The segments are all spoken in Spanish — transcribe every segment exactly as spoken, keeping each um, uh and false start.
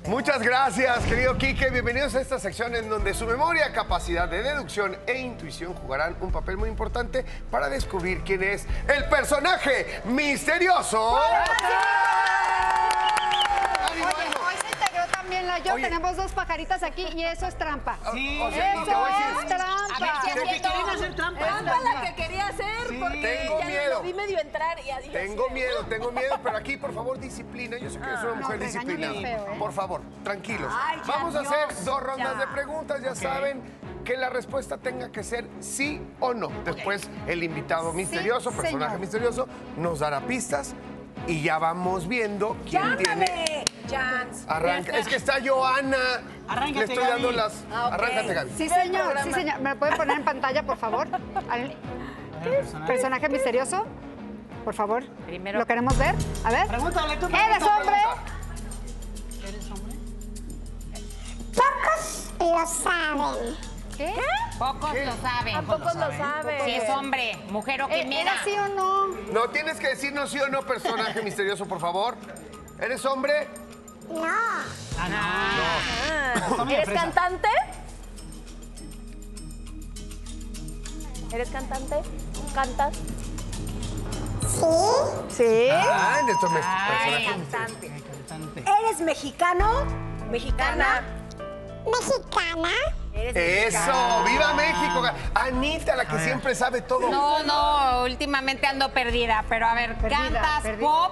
Muchas gracias, querido Quique. Bienvenidos a esta sección en donde su memoria, capacidad de deducción e intuición jugarán un papel muy importante para descubrir quién es el personaje misterioso. También la yo, Oye. tenemos dos pajaritas aquí y eso es trampa. Sí, o sea, eso y te voy a decir, es trampa. A ver, si es que quieren hacer trampa. Es la que quería hacer, sí, porque tengo ya miedo. lo vi medio entrar y adiós. Tengo miedo, tengo miedo, pero aquí, por favor, disciplina. Yo sé que eres una no, mujer disciplinada. Feo, ¿eh? Por favor, tranquilos. Ay, ya, Vamos a Dios, hacer dos rondas ya. de preguntas. Ya okay. saben que la respuesta tenga que ser sí o no. Después, okay. el invitado misterioso, sí, personaje señor. misterioso, nos dará pistas. Y ya vamos viendo quién ¡Llámame! tiene. Chance. Arranca. Es que está Joana. Arráncate, Le estoy Gaby. dando las. Ah, okay. Arráncate, Gaby. Sí, señor, sí, señor. ¿Me lo pueden poner en pantalla, por favor? Al... Personaje. personaje misterioso. Por favor. Primero. Lo queremos ver. A ver. Pregúntale tú. ¿Eres hombre? ¿Eres hombre? Pocos lo saben. ¿Qué? Pocos ¿Qué? lo saben. Tampoco lo sabe. Si es hombre, mujer o Eh, quimera. ¿Era sí o no? No, tienes que decirnos sí o no, personaje misterioso, por favor. ¿Eres hombre? No. Ah, no. Ah, ¿Eres cantante? ¿Eres cantante? ¿Cantas? Sí. Sí. Ah, en esto me. Ay, personaje Cantante. Cantante. ¿Eres mexicano? ¿Mexicana? Mexicana. ¿Eres Eso, mexicana? ¡viva México! Anita, la que siempre sabe todo. No, no, últimamente ando perdida, pero a ver, Perdida, ¿cantas perdida. pop?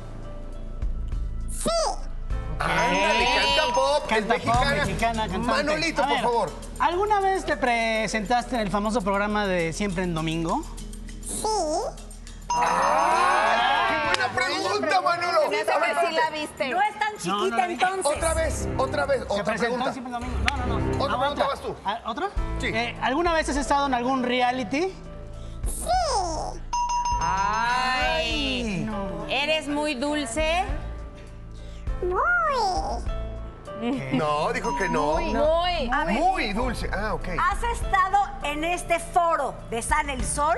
Sí. Ándale, canta pop, Canta es mexicana. pop, mexicana, cantante. Manolito, A por ver, favor. ¿Alguna vez te presentaste en el famoso programa de Siempre en Domingo? Sí. ¡Qué buena pregunta, Manolo! Sí, A ver, sí la viste. No es tan chiquita No, no la vi. entonces. Otra vez, otra vez, ¿Se otra presentó pregunta. en Siempre en Domingo? No, no, no. Otra Ah, pregunta, vas tú. Ah, ¿Otra? Sí. Eh, ¿Alguna vez has estado en algún reality? Ay. ¿Eres muy dulce? Muy. No, dijo que no. Muy. A ver, Muy dulce. Ah, ok. ¿has estado en este foro de Sale el Sol?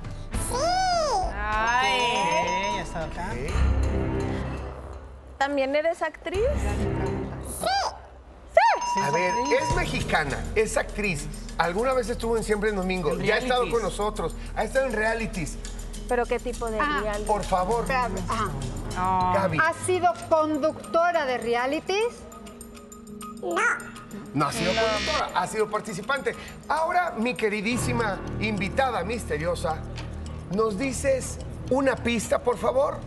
Ay. Ok, ya está acá. Ok. ¿También eres actriz? A ver, es mexicana, es actriz. Alguna vez estuvo en Siempre en Domingo. En Ya ha estado realities. con nosotros. Ha estado en realities. ¿Pero qué tipo de Ah. reality? Por favor, Espérame. Ajá. No. Gaby. ¿Has sido conductora de realities? No ha sido conductora, ha sido participante. Ahora, mi queridísima invitada misteriosa, ¿nos dices una pista, por favor?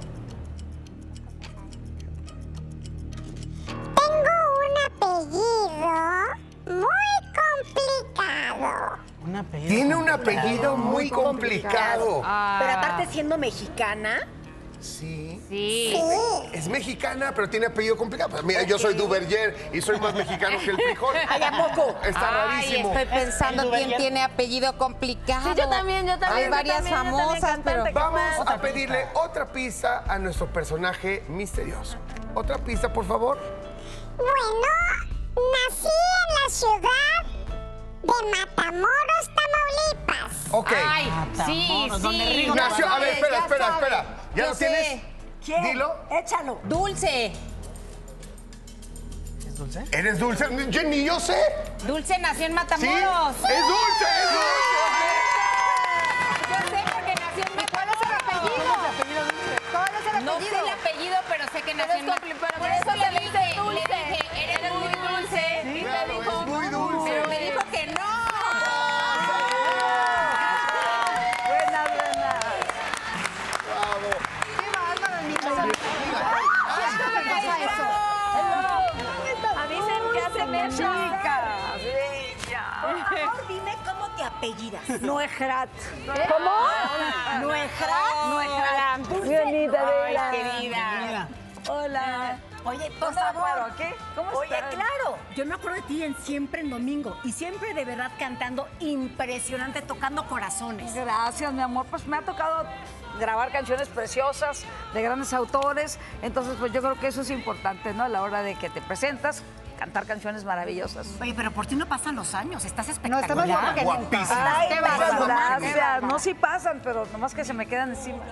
Tengo un apellido muy complicado. Un apellido. Tiene un apellido muy complicado. Pero aparte siendo mexicana, Sí. Sí. Es mexicana, pero tiene apellido complicado. Pues mira, yo soy Duverger y soy más mexicano que el frijol. ¿ay, a poco? Está Ay, rarísimo. estoy pensando el quién Duverger. tiene apellido complicado. Sí, yo también, yo también, Hay yo varias también, yo también, famosas, pero... cantante. Vamos Otra a pedirle otra pista a nuestro personaje misterioso. Otra pista, por favor. Bueno, nací en la ciudad de Matamoros, Tamaulipas. Ok. Ay, sí, Matamoros, donde sí. Rigo Nació, a ver, sabes, espera, ya espera, sabes. espera. ¿Ya Yo lo sé. tienes? ¿Quién? Dilo. Échalo. Dulce. ¿Es dulce? ¿Eres dulce? Yo, ni yo sé. Dulce nació en ¿Sí? Matamoros. Es dulce, es dulce. Yo sé porque nació en Matamoros. ¿Cuál es el No apellido? sé el apellido, pero sé que nació en es compli- Matamoros. pero Por por eso eso le le dije, dices dulce. le dije, eres muy dulce. Sí, claro, es muy dulce. Pero me dijo que no. Buena, buena. Bravo. ¡Qué bárbaro, niño! Siempre me pasa eso. Avisen que hacen eso. Por favor, dime cómo te apellidas. Nuejrat. ¿Cómo? Nuejrat. Nuejrat. Bienvenida, Ay, querida. Mira. Hola. Oye, por favor. ¿Qué? ¿Cómo Oye, están? claro. Yo me acuerdo de ti en Siempre en Domingo. Y siempre de verdad cantando impresionante, tocando corazones. Gracias, mi amor. Pues me ha tocado grabar canciones preciosas de grandes autores. Entonces, pues yo creo que eso es importante, ¿no? A la hora de que te presentas, cantar canciones maravillosas. Oye, pero por ti no pasan los años, estás No, espectacular. estamos guapos que Guapísima. Ay, Qué muchas bárbaro. gracias. No, sí pasan, pero nomás que se me quedan encima.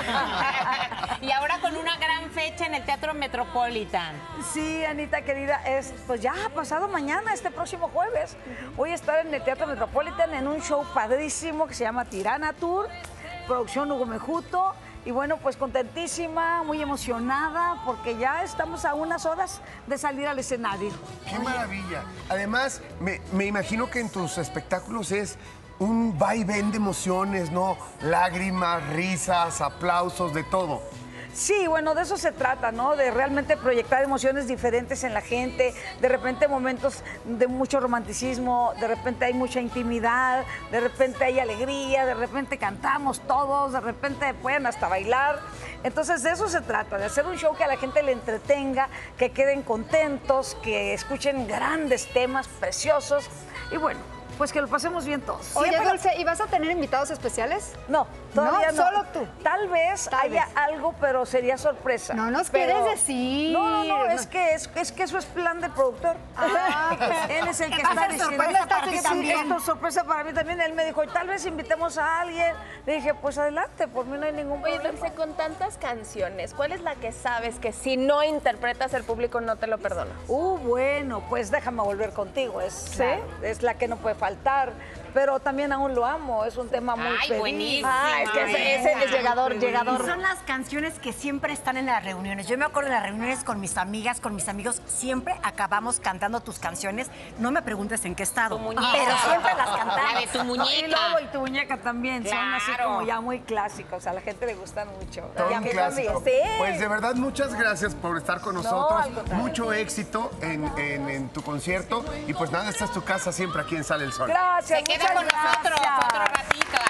Y ahora con una gran fecha en el Teatro Metropolitan. Sí, Anita querida, es pues ya pasado mañana, este próximo jueves. Voy a estar en el Teatro Metropolitan en un show padrísimo que se llama Tirana Tour, producción Hugo Mejuto. Y bueno, pues contentísima, muy emocionada, porque ya estamos a unas horas de salir al escenario. ¡Qué maravilla! Además, me, me imagino que en tus espectáculos es un vaivén de emociones, ¿no? Lágrimas, risas, aplausos, de todo. Sí, bueno, de eso se trata, ¿no? De realmente proyectar emociones diferentes en la gente, de repente momentos de mucho romanticismo, de repente hay mucha intimidad, de repente hay alegría, de repente cantamos todos, de repente pueden hasta bailar. Entonces de eso se trata, de hacer un show que a la gente le entretenga, que queden contentos, que escuchen grandes temas preciosos y bueno, pues que lo pasemos bien todos. Oye, Siempre- Dulce, ¿y vas a tener invitados especiales? No, todavía no. solo tú. Tal vez Tal haya vez. algo, pero sería sorpresa. No nos Pero- quieres decir. No, no, no, es que, es, es que eso es plan del productor. Ah, pues, Él es el que va a está ser diciendo. sorpresa para ti Sí, también. esto es sorpresa para mí también. Él me dijo, tal vez invitemos a alguien. Le dije, pues adelante, por mí no hay ningún Oye, problema. Dulce, con tantas canciones, ¿cuál es la que sabes que si no interpretas el público no te lo perdona? Uh, bueno, pues déjame volver contigo. Es, es la que no puede faltar. Pero también aún lo amo. Es un tema muy Ay, pedido. buenísimo. Ah, es que ese, ese es llegador, Y llegador. son las canciones que siempre están en las reuniones. Yo me acuerdo de las reuniones con mis amigas, con mis amigos, siempre acabamos cantando tus canciones. No me preguntes en qué estado, Tu muñeca. pero siempre las cantamos. La de tu Y muñeca. luego y tu muñeca también. Son así Claro. como ya muy clásicos. A la gente le gustan mucho. Todo Y a un mí clásico. también. Sí. Pues de verdad, muchas gracias por estar con nosotros. al contrario. Mucho éxito en, en- en tu concierto. Y pues nada, esta es tu casa siempre aquí en Sale el Sol. Gracias, Se queda muchas con nosotros gracias. otro ratito.